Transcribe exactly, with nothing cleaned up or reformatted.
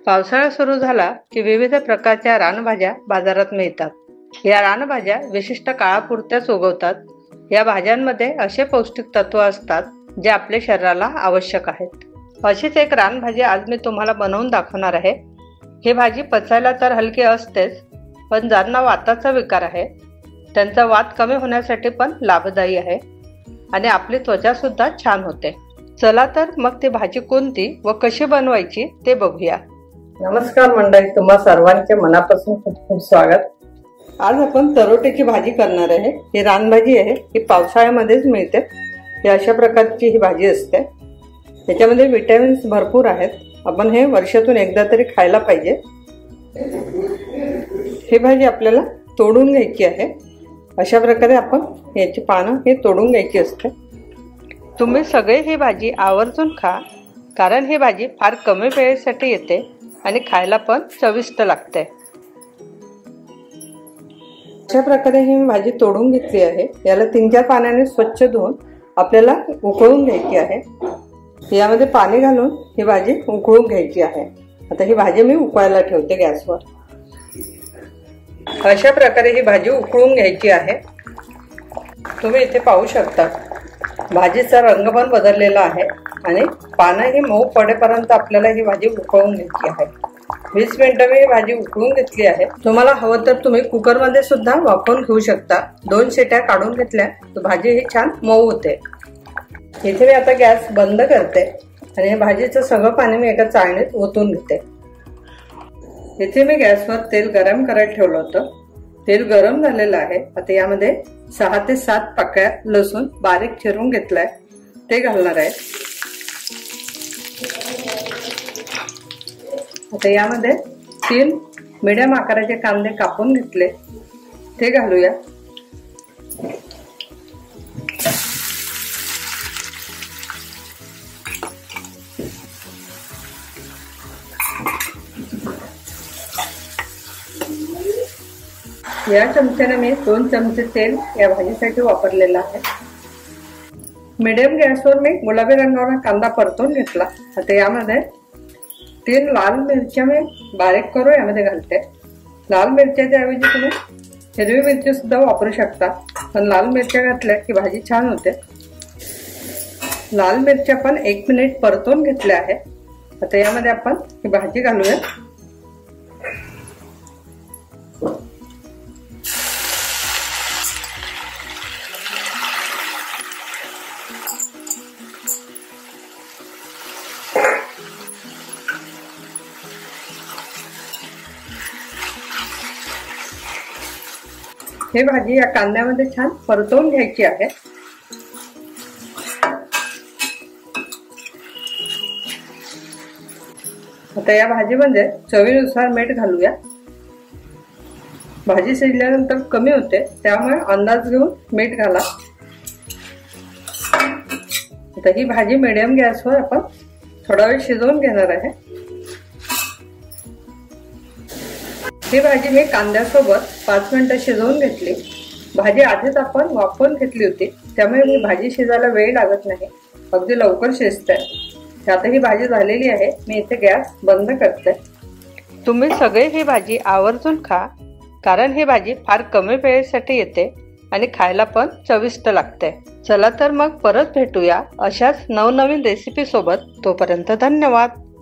पावसाळा सुरू झाला की विविध प्रकारच्या रानभाज्या बाजारात मिळतात. या रानभाज्या विशिष्ट काळापुरत्याच उगवतात. या भाज्यांमध्ये असे पौष्टिक तत्व असतात जे आपल्या शरीराला आवश्यक आहेत. अशीच एक रानभाजी आज मी तुम्हाला बनवून दाखवणार आहे. ही भाजी पचायला तर हलकी असतेच, पण ज्यांना वाताचा विकार आहे त्यांचा वात कमी होण्यासाठी पण लाभदायी आहे आणि आपली त्वचा सुद्धा छान होते. चला तर मग ती भाजी कोणती व कशी बनवायची ते बघूया. नमस्कार मंडळी, तुम्हा सर्वांचे मनापासून खूप खूप स्वागत. आज आपण तरोट्याची भाजी करणार आहे. ही रानभाजी आहे, ही पावसाळ्यामध्येच मिळते. ही अशा प्रकारची ही भाजी असते. त्याच्यामध्ये विटॅमिन्स भरपूर आहेत. आपण हे वर्षातून एकदा तरी खायला पाहिजे. ही भाजी आपल्याला तोडून घ्यायची आहे. अशा प्रकारे आपण याची पानं हे तोडून घ्यायची असते. तुम्ही सगळे ही भाजी आवर्जून खा, कारण ही भाजी फार कमी वेळेसाठी येते आणि खायला पण चविष्ट लागते. अशा प्रकारे ही भाजी तोडून घेतली आहे. याला तीन चार पाण्याने स्वच्छ धुवून आपल्याला उकळून घ्यायची आहे. यामध्ये पाणी घालून ही भाजी उकळून घ्यायची आहे. आता ही भाजी मी उकळायला ठेवते गॅसवर. अशा प्रकारे ही भाजी उकळून घ्यायची आहे. तुम्ही इथे पाहू शकता भाजीचा रंग पण बदललेला आहे आणि पानं ही मऊ पडेपर्यंत आपल्याला ही भाजी उकळून घ्यायची आहे. वीस मिनिटं मी ही भाजी उकळून घेतली आहे. तुम्हाला हवं तर तुम्ही कुकरमध्ये सुद्धा वाफवून घेऊ शकता. दोन शिट्या काढून घेतल्या तर भाजी ही छान मऊ होते. इथे मी आता गॅस बंद करते आणि भाजीचं सगळं पाणी मी एका चाळणीत ओतून घेते. इथे मी गॅसवर तेल गरम करायला ठेवलं होतं. तेल गरम झालेलं आहे. आता यामध्ये सहा ते सात पाकळ्या लसूण बारीक चिरून घेतलाय ते घालणार आहे. आता यामध्ये तीन मीडियम आकाराचे कांदे कापून घेतले ते घालूया. या चमच्याने मी दोन चमचे तेल या भाजीसाठी वापरलेलं आहे. मीडियम गॅसवर मी गुलाबी रंगावर कांदा परतून घेतला. आता यामध्ये तीन लाल मिरच्या मी बारीक करून यामध्ये घालते. लाल मिरच्याच्या ऐवजी तुम्ही हिरवी मिरची सुद्धा वापरू शकता, पण लाल मिरच्या घातल्या की भाजी छान होते. लाल मिरच्या पण एक मिनिट परतून घेतल्या आहे. आता यामध्ये आपण ही भाजी घालूया. ही भाजी या कांद्यामध्ये छान परतवून घ्यायची आहे. आता या भाजीमध्ये चवीनुसार मीठ घालूया. भाजी शिजल्यानंतर कमी होते, त्यामुळे अंदाज घेऊन मीठ घाला. आता ही भाजी मीडियम गॅसवर आपण थोडा वेळ शिजवून घेणार आहे. ही भाजी मी कांद्यासोबत पाच मिनिटं शिजवून घेतली. भाजी आधीच आपण वाफवून घेतली होती, त्यामुळे ही भाजी शिजायला वेळ लागत नाही, अगदी लवकर शिजते. आता ही भाजी झालेली आहे. मी इथे गॅस बंद करते. तुम्ही सगळे ही भाजी आवर्जून खा, कारण ही भाजी फार कमी वेळेसाठी येते आणि खायला पण चविष्ट लागते. चला तर मग परत भेटूया अशाच नवनवीन रेसिपी सोबत. तोपर्यंत धन्यवाद.